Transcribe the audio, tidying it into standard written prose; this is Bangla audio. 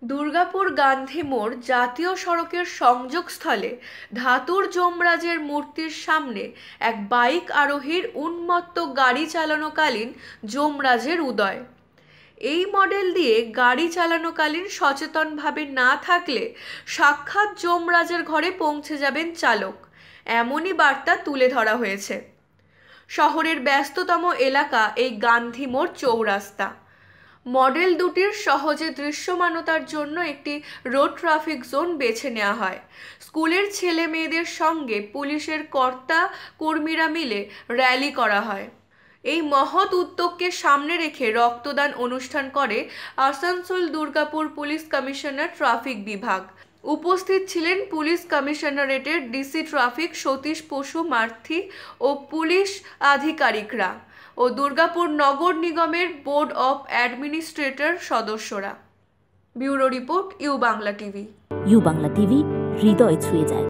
দুর্গাপুর গান্ধী মোড় জাতীয় সড়কের সংযোগস্থলে ধাতুর যমরাজের মূর্তির সামনে এক বাইক আরোহীর উন্মত্ত গাড়ি চালানোকালীন যমরাজের উদয়। এই মডেল দিয়ে গাড়ি চালানোকালীন সচেতনভাবে না থাকলে সাক্ষাৎ যমরাজের ঘরে পৌঁছে যাবেন চালক, এমনই বার্তা তুলে ধরা হয়েছে। শহরের ব্যস্ততম এলাকা এই গান্ধী মোড় চৌরাস্তা। মডেল দুটির সহজে দৃশ্যমানতার জন্য একটি রোড ট্রাফিক জোন বেছে নেওয়া হয়। স্কুলের ছেলে মেয়েদের সঙ্গে পুলিশের কর্তা কর্মীরা মিলে র্যালি করা হয়। এই মহৎ উদ্যোগকে সামনে রেখে রক্তদান অনুষ্ঠান করে Asansol Durgapur police commissioner traffic বিভাগ। উপস্থিত ছিলেন পুলিশ কমিশনারেটের DC traffic Satish Pashumarthi ও পুলিশ আধিকারিকরা ও দুর্গাপুর নগর নিগমের বোর্ড অফ অ্যাডমিনিস্ট্রেটর সদস্যরা। Bureau report, U Bangla TV. U Bangla TV, হৃদয় ছুঁয়ে যায়।